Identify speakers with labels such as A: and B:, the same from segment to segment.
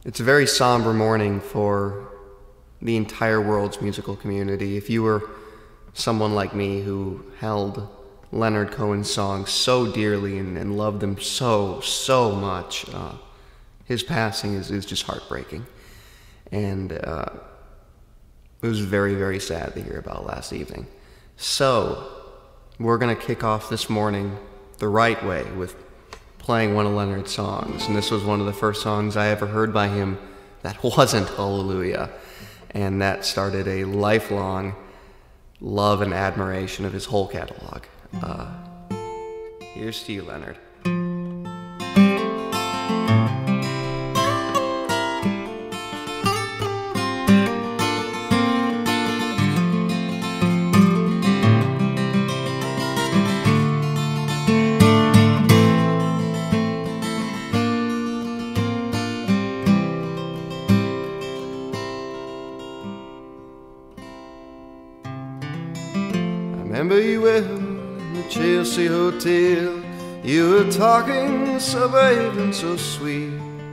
A: It's a very somber morning for the entire world's musical community. If you were someone like me who held Leonard Cohen's songs so dearly and loved them so much, his passing is just heartbreaking. And it was very sad to hear about last evening. So, we're going to kick off this morning the right way with playing one of Leonard's songs. And this was one of the first songs I ever heard by him that wasn't Hallelujah. And that started a lifelong love and admiration of his whole catalog. Here's to you, Leonard. Remember you well in the Chelsea Hotel. You were talking so brave and so sweet,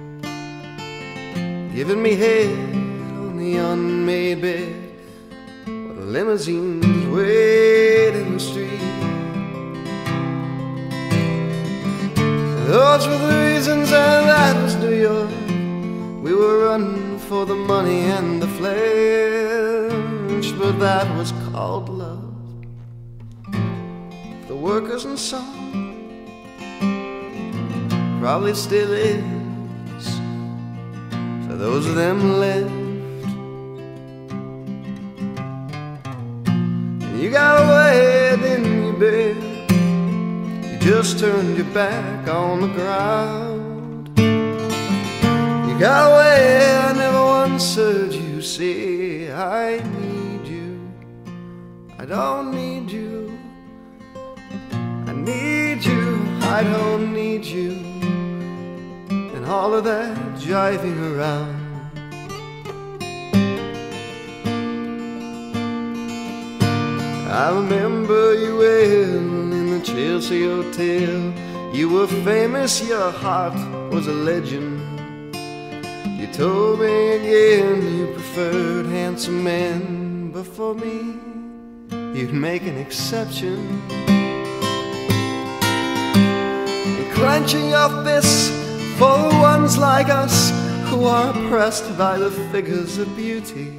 A: giving me head on the unmade bed while the limousines wait in the street. Those were the reasons, and that was New York. We were running for the money and the flesh, but that was called love. The workers and song probably still is for those of them left. And you got away, didn't you, babe? You just turned your back on the ground. You got away, I never once heard you say, I need you, I don't need you. I need you, I don't need you, and all of that jiving around. I remember you well in the Chelsea Hotel. You were famous, your heart was a legend. You told me again you preferred handsome men, but for me, you'd make an exception. Clenching your fists for the ones like us who are oppressed by the figures of beauty.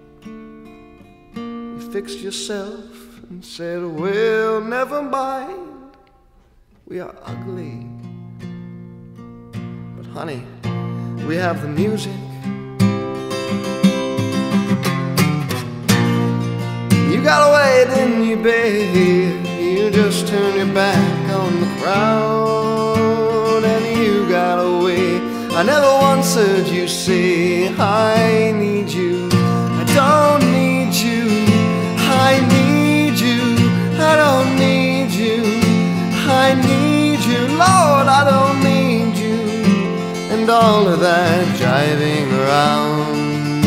A: You fixed yourself and said, well, never mind, we are ugly, but honey, we have the music. You got away, didn't you, babe? You just turned your back on the crowd, and you got away. I never once heard you say, I need you, I don't need you, I need you, I don't need you, I need you, Lord, I don't need you, and all of that jiving around.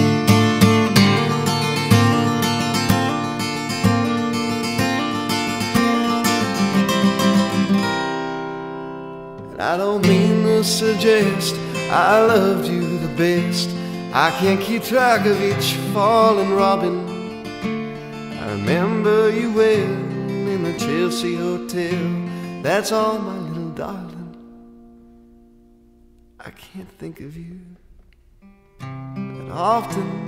A: I don't mean to suggest I loved you the best. I can't keep track of each fallen robin. I remember you well in the Chelsea Hotel. That's all, my little darling. I can't think of you that often.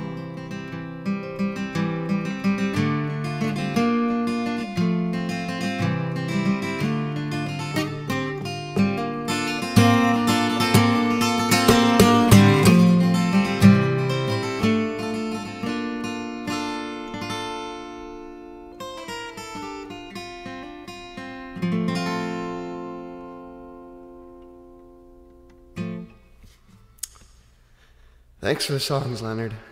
A: Thanks for the songs, Leonard.